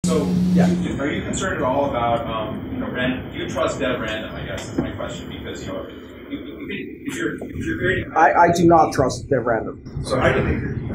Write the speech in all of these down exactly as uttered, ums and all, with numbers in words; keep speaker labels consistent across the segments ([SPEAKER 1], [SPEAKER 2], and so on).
[SPEAKER 1] So,
[SPEAKER 2] yeah.
[SPEAKER 1] are you concerned at all about, um, you know, ran, do you trust dev random, I guess, is my question, because, you know, if you're, if you're creating...
[SPEAKER 2] I, I do not trust dev random.
[SPEAKER 1] So how do you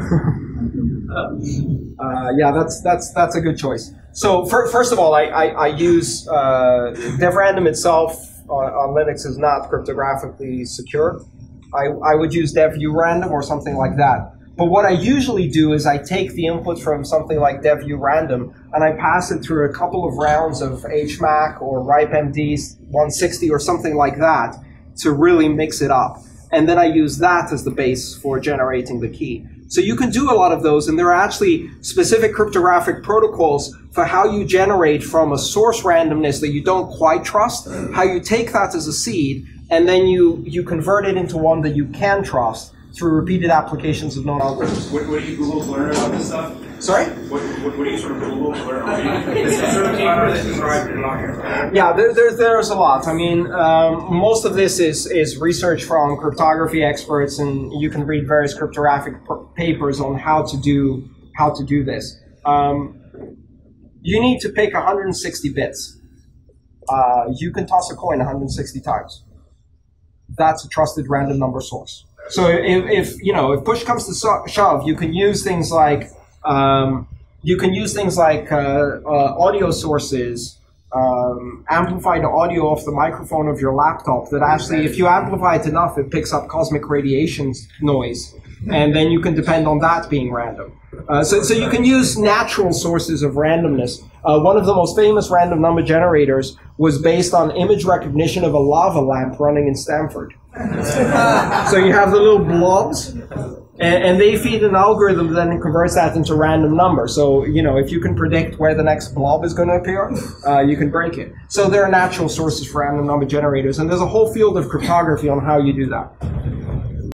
[SPEAKER 2] uh, yeah, that's, that's, that's a good choice. So, for, first of all, I, I, I use, uh, dev random itself on, on Linux is not cryptographically secure. I, I would use dev urandom or something like that. But what I usually do is I take the input from something like dev urandom and I pass it through a couple of rounds of H M A C or RIPE-M D one sixty or something like that to really mix it up. And then I use that as the base for generating the key. So you can do a lot of those, and there are actually specific cryptographic protocols for how you generate from a source randomness that you don't quite trust, how you take that as a seed, and then you, you convert it into one that you can trust through repeated applications of known algorithms.
[SPEAKER 1] What, what do you Google to learn about this stuff?
[SPEAKER 2] Sorry?
[SPEAKER 1] What, what, what do you sort of Google to learn about this? Sort of paper that described in Locker.
[SPEAKER 2] Yeah, there, there, there's a lot. I mean, um, most of this is, is research from cryptography experts, and you can read various cryptographic papers on how to do, how to do this. Um, you need to pick one hundred sixty bits. Uh, you can toss a coin one hundred sixty times. That's a trusted random number source. So if, if you know, if push comes to so shove, you can use things like um, you can use things like uh, uh, audio sources, um, amplify the audio off the microphone of your laptop. That actually, if you amplify it enough, it picks up cosmic radiation noise, and then you can depend on that being random. Uh, so, so you can use natural sources of randomness. Uh, one of the most famous random number generators was based on image recognition of a lava lamp running in Stanford. So you have the little blobs, and, and they feed an algorithm that then converts that into random number. So, you know, if you can predict where the next blob is going to appear, uh, you can break it. So there are natural sources for random number generators, and there's a whole field of cryptography on how you do that.